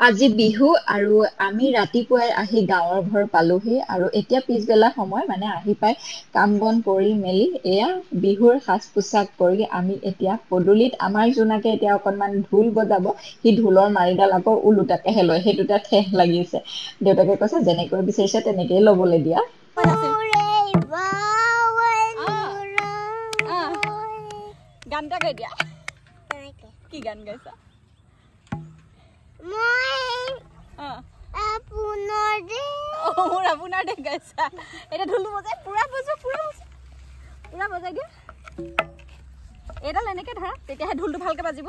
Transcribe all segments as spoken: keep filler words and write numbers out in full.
আজি বিহু আৰু আমি ৰাতিপুৱাই আহি গাঁৱৰ ঘৰ পালোহি আৰু এতিয়া পিছবেলা সময় মানে আহি পাই কাম বন কৰি মেলি এয়া বিহুৰ সাজ পোছাক কৰি আমি এতিয়া পদূলিত আমাৰ জোনাকে এতিয়া অকণমান ঢোল বজাব সি ঢোলৰ মাৰিডাল আকৌ ওলোটাকেহে লয় সেইটোতে ঠেহ লাগিছে দেউতাকে কৈছে যেনেকৈ বিচাৰিছে তেনেকেই ল'বলৈ দিয়া গানটা গাই দিয়া কি গান গাইছা মই আপোনাৰ দে ও মোৰ আপোনাৰ দে গাইছা এটা ঢোল বজাই পুৰা বজা পুৰা বজা পুৰা বজাই দিয়া এডাল এনেকে ধৰা তেতিয়াহে ঢোলটো ভালকে বাজিব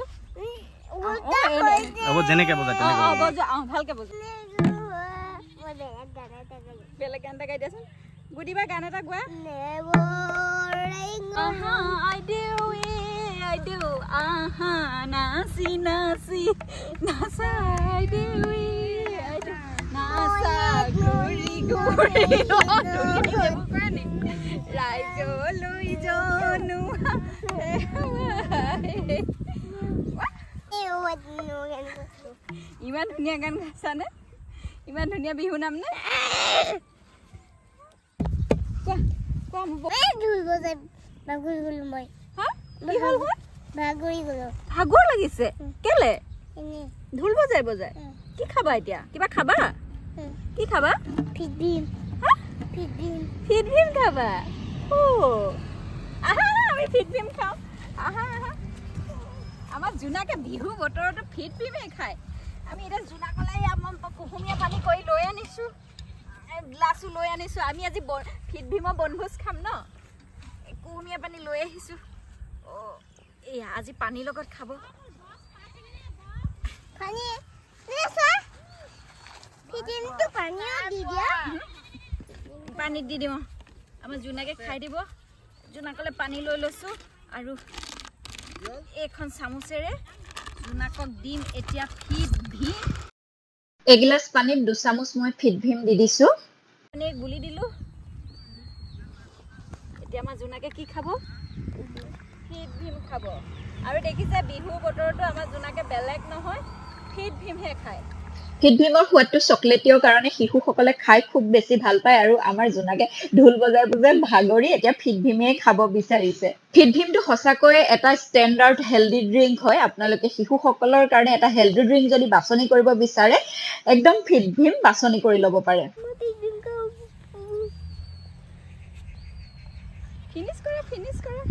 হ'ব যেনেকে বজাই তেনেকে অ বজা অ ভালকে বজা বেলেগ গান এটা গাই দিয়াচোন গুডিবা গান এটা গোৱা আহা I do I do, aha, nasi, nasi, nasa, I do, I do, nasa, guri, guri, Raijo, Luijo, Nuha, ইমান ধুনীয়া গান গাইছানে ইমান ধুনীয়া বিহু নাম নে কোৱা কোৱা মোক ঢোল বজাই বাগুৰি গলো মই হা কি হল হল ভাগৰি গলো ভাগৰ লাগিছে কেলে এনে ঢোল বজাই বজাই কি খাবা এতিয়া কিবা খাবা কি খাবা ফিডিম হা ফিডিম ফিডভিম খাবা ও আহা আমি ফিডভিম খাও আহা আহা আমাৰ জুনাকে বিহু বতৰটো ফিডভিমে খায় আমি এটা জুনাকলে আমাৰ কুহুমীয়া পানী কৰি লৈ আনিছো গ্লাসও লৈ আনিছো আমি আজি ফিডভিমৰ বনভোজ খাম ন কুহুমীয়া পানী লৈ আহিছো ও এই আজি পানী লগত খাব পানী নেছা ফিডিম তো পানী দি দিয়া পানী দি দিও আমাৰ জুনাকে খাই দিব জুনাকলে পানী লৈ লৈছো আৰু এখন চামুচেৰে জুনাকক দিম এতিয়া ফিডভিম এগিলাস পানীত দুচামুচ মই ফিডভিম দি দিছো পানী গুলি দিলো এতিয়া আমাৰ জুনাকে কি খাব ফিডভিম খাব আৰু দেখিছে বিহু বতৰটো আমাৰ জুনাকে বেলেগ নহয় ফিডভিমহে খায় ফিডভিমৰ সোৱাদটো চকলেটীয় কাৰণে শিশুসকলে খাই খুব বেছি ভাল পায় আৰু আমাৰ জোনাকে ঢোল বজাৰ বজাৰ ভাগৰি এতিয়া ফিডভিমে খাব বিচাৰিছে ফিডভিমটো সঁচাকৈ এটা ষ্টেণ্ডাৰ্ড হেলদি ড্ৰিংক হয় আপোনালোকে শিশুসকলৰ কাৰণে এটা হেলদি ড্ৰিংক যদি বাছনি কৰিব বিচাৰে একদম ফিডভিম বাছনি কৰি ল'ব পাৰে ফিনিশ কৰা ফিনিশ কৰা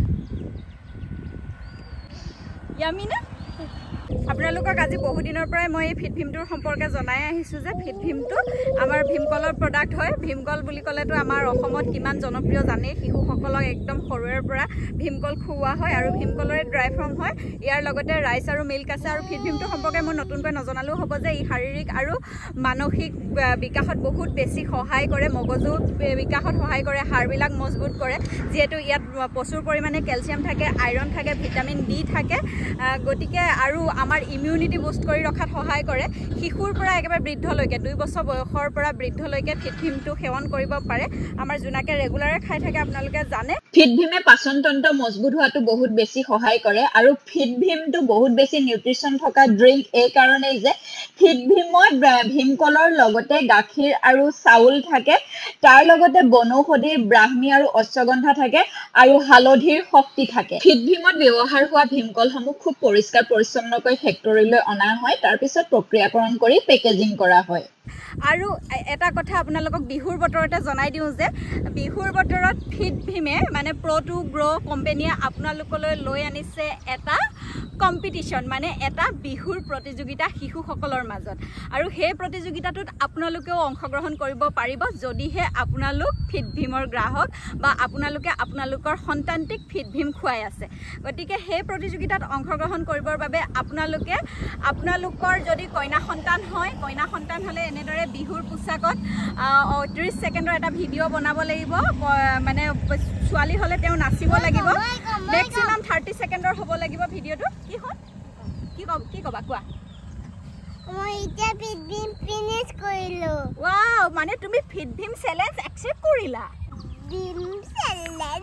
ইয়ামি না আপোনালোকক আজি বহু দিনৰ পৰাই মই এই ফিডভিমটোৰ সম্পৰ্কে জনাই আহিছো যে ফিডভিমটো আমাৰ ভীমকলৰ প্ৰডাক্ট হয় ভীমকল বুলি ক'লেতো আমাৰ অসমত কিমান জনপ্ৰিয় জানে শিশুসকলক একদম সৰুৰে পৰা ভীমকল খুওৱা হয় আৰু ভীমকলৰে ড্ৰাই ফ্ৰম হয় ইয়াৰ লগতে ৰাইচ আৰু মিল্ক আছে আৰু ফিডভিমটো সম্পৰ্কে মই নতুনকৈ নজনালেও হ'ব যে ই শাৰীৰিক আৰু মানসিক বিকাশত বহুত বেছি সহায় কৰে মগজু বিকাশত সহায় কৰে হাড়বিলাক মজবুত কৰে যিহেতু ইয়াত প্ৰচুৰ পৰিমাণে কেলছিয়াম থাকে আইৰণ থাকে ভিটামিন ডি থাকে গতিকে আৰু আমাৰ ইমিউনিটি বুষ্ট কৰি ৰখাত সহায় কৰে শিশুৰ পৰা একেবাৰে বৃদ্ধলৈকে দুই বছৰ বয়সৰ পৰা বৃদ্ধলৈকে ফিডভিমটো সেৱন কৰিব পাৰে আমাৰ জুনাকে ৰেগুলাৰে খাই থাকে আপোনালোকে জানে ফিডভিমে পাচন তন্ত্ৰ মজবুত হোৱাটো বহুত বেছি সহায় কৰে আৰু ফিডভিমটো বহুত বেছি নিউট্ৰিচন থকা ড্ৰিংক এই কাৰণেই যে ফিডভিমত ভীমকলৰ লগতে গাখীৰ আৰু চাউল থাকে তাৰ লগতে বনৌষধিৰ ব্ৰাহ্মী আৰু অশ্বগন্ধা থাকে আৰু হালধিৰ শক্তি থাকে ফিডভিমত ব্যৱহাৰ হোৱা ভীমকলসমূহ খুব পৰিষ্কাৰ পৰিচ্ছন্নকৈ ফেক্টৰীলৈ অনা হয় তাৰ পিছত প্ৰক্ৰিয়াকৰণ কৰি পেকেজিং কৰা হয় আৰু এটা কথা আপোনালোকক বিহুৰ বতৰতে জনাই দিওঁ যে বিহুৰ বতৰত ফিডভিমে মানে প্ৰ টু গ্ৰ' কোম্পানীয়ে আপোনালোকলৈ লৈ আনিছে এটা কম্পিটিশ্যন মানে এটা বিহুৰ প্ৰতিযোগিতা শিশুসকলৰ মাজত আৰু সেই প্ৰতিযোগিতাটোত আপোনালোকেও অংশগ্ৰহণ কৰিব পাৰিব যদিহে আপোনালোক ফিডভিমৰ গ্ৰাহক বা আপোনালোকে আপোনালোকৰ সন্তানটিক ফিডভিম খুৱাই আছে গতিকে সেই প্ৰতিযোগিতাত অংশগ্ৰহণ কৰিবৰ বাবে আপোনালোকে আপোনালোকৰ যদি কইনা সন্তান হয় কইনা সন্তান হ'লে এনেদৰে বিহুৰ পোছাকত ত্ৰিছ ছেকেণ্ডৰ এটা ভিডিঅ' বনাব লাগিব মানে ছোৱালী হ'লে তেওঁ নাচিব লাগিব মেক্সিমাম থাৰ্টি ছেকেণ্ডৰ হ'ব লাগিব ভিডিঅ'টো কি হ'ল কি কব কি কবা কোৱা মই এতিয়া ফিডভিম ফিনিশ কৰিলো ওয়াও মানে তুমি ফিডভিম চ্যালেঞ্জ একসেপ্ট কৰিলা ফিডভিম চ্যালেঞ্জ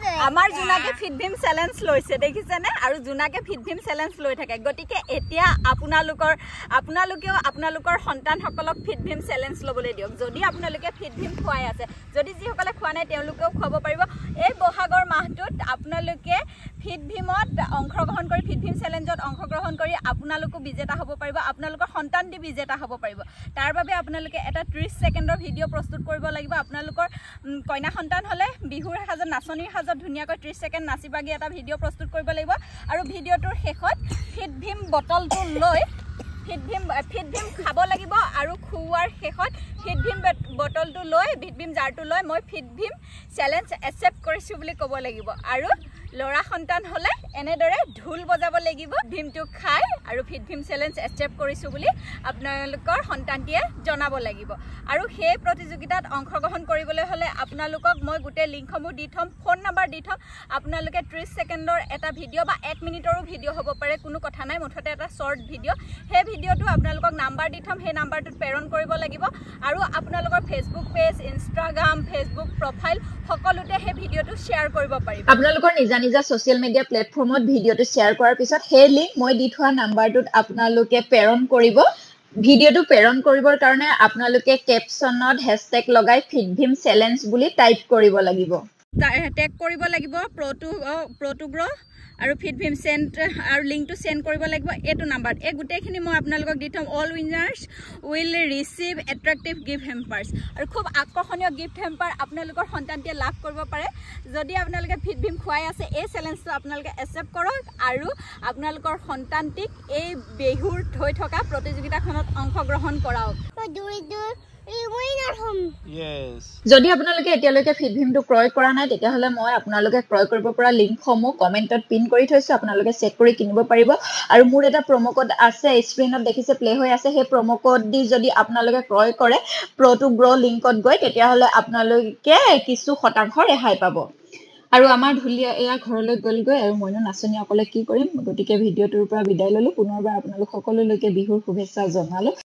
আমাৰ জোনাকে ফিট ভীম চ্যালেঞ্জ লৈছে দেখিছেনে আৰু জোনাকে ফিট ভীম চ্যালেঞ্জ লৈ থাকে গতিকে এতিয়া আপোনালোকৰ আপোনালোকেও আপোনালোকৰ সন্তানসকলক ফিট ভীম চ্যালেঞ্জ ল'বলৈ দিয়ক যদি আপোনালোকে ফিট ভীম খুৱাই আছে যদি যিসকলে খোৱা নাই তেওঁলোকেও খুৱাব পাৰিব এই বহাগৰ মাহটোত আপোনালোকে ফিট ভীমত অংশগ্ৰহণ কৰি ফিট ভীম চ্যালেঞ্জত অংশগ্ৰহণ কৰি আপোনালোকো বিজেতা হ'ব পাৰিব আপোনালোকৰ সন্তান দি বিজেতা হ'ব পাৰিব তাৰ বাবে আপোনালোকে এটা ত্ৰিশ সেকেন্ডৰ ভিডিঅ' প্ৰস্তুত কৰিব লাগিব আপোনালোকৰ কইনা সন্তান হলে বিহুৰ হাজত নাচনীৰ হাজত ধুনীয়াকৈ ত্ৰিশ সেকেন্ড নাচি বাগি এটা ভিডিঅ' প্ৰস্তুত কৰিব লাগিব আৰু ভিডিঅ'টোৰ শেষত ফিট ভীম বটলটো লৈ ফিট ভীম ফিট ভীম খাব লাগিব আৰু খুৱাৰ শেষত ফিট ভীম বটলটো লৈ ফিট ভীম জাৰটো লৈ মই ফিট ভীম চ্যালেঞ্জ একচেপ্ট কৰিছো বুলি ক'ব লাগিব আৰু লৰা সন্তান হলে এনেদৰে ঢোল বজাব লাগিব ভীমটো খাই আৰু ফিট ভীম চ্যালেঞ্জ একচেপ্ট কৰিছো বুলি আপোনালোকৰ সন্তানটিয়ে জনাব লাগিব আৰু সেই প্ৰতিযোগিতাত অংশগ্ৰহণ কৰিবলৈ হলে আপোনালোকক মই গোটে লিংকসমূহ দি থম ফোন নম্বৰ দি থম আপোনালোকে ত্ৰিশ সেকেন্ডৰ এটা ভিডিঅ' বা এক মিনিটৰো ভিডিঅ' হ'ব পাৰে কোনো কথা নাই মুঠতে এটা শৰ্ট ভিডিঅ' সেই ভিডিঅ'টো আপোনালোকক নাম্বাৰ দি থম সেই নাম্বাৰটোত প্ৰেৰণ কৰিব লাগিব আৰু আপোনালোকৰ Facebook page Instagram Facebook profile সকলোতে সেই ভিডিঅ'টো শ্বেয়াৰ কৰিব পাৰিব আপোনালোকৰ নিজা নিজা সোশ্যাল মিডিয়া প্লেটফৰ্মত ভিডিঅ'টো শ্বেয়াৰ কৰাৰ পিছত সেই লিংক মই দি থোৱা নাম্বাৰটোত আপোনালোকে প্ৰেৰণ কৰিব ভিডিঅ'টো প্ৰেৰণ কৰিবৰ কাৰণে আপোনালোকে কেপচনত হেশটেগ লগাই ফিট ভীম চ্যালেঞ্জ বুলি টাইপ কৰিব লাগিব টেগ কৰিব লাগিব প্ৰটো প্ৰটোগ্ৰ আৰু ফিট ভীম সেন্ড আৰু লিংকটো সেন্ড কৰিব লাগিব এটো নাম্বাৰত এই গুটেখিনি মই আপোনালোকক দি থম all winners will receive attractive gift hampers আৰু খুব আকৰ্ষণীয় গিফট হেম্পাৰ আপোনালোকৰ সন্তানটিয়ে লাভ কৰিব পাৰে যদি আপোনালোকে ফিট ভীম খুৱাই আছে এই চ্যালেঞ্জটো আপোনালোকে একচেপ্ট কৰক আৰু আপোনালোকৰ সন্তানটিক এই বেহুৰ হৈ থকা প্ৰতিযোগিতাখনত অংশগ্ৰহণ কৰাওক যদি আপোনালোকে এতিয়ালৈকে ফিট ভীমটো ক্ৰয় কৰা নাই তেতিয়াহলে মই আপোনালোকে ক্ৰয় কৰিব পৰা লিংকসমূহ কমেন্টত পিন কৰি থৈছো আপোনালোকে চেক কৰি কিনিব পাৰিব আৰু মোৰ এটা প্ৰম' কোড আছে স্ক্ৰিনত দেখিছে প্লে হৈ আছে সেই প্ৰম' কোড দি যদি আপোনালোকে ক্ৰয় কৰে প্ৰ টু গ্ৰ লিংকত গৈ তেতিয়াহলে আপোনালোকে কিছু শতাংশ ৰেহাই পাব আৰু আমাৰ ঢুলীয়া এয়া ঘৰলৈ গলগৈ আৰু মইনো নাচনী অকলে কি কৰিম গতিকে ভিডিঅ'টোৰ পৰা বিদায় ললো পুনৰবাৰ আপোনালোক সকলোলৈকে বিহুৰ শুভেচ্ছা জনালো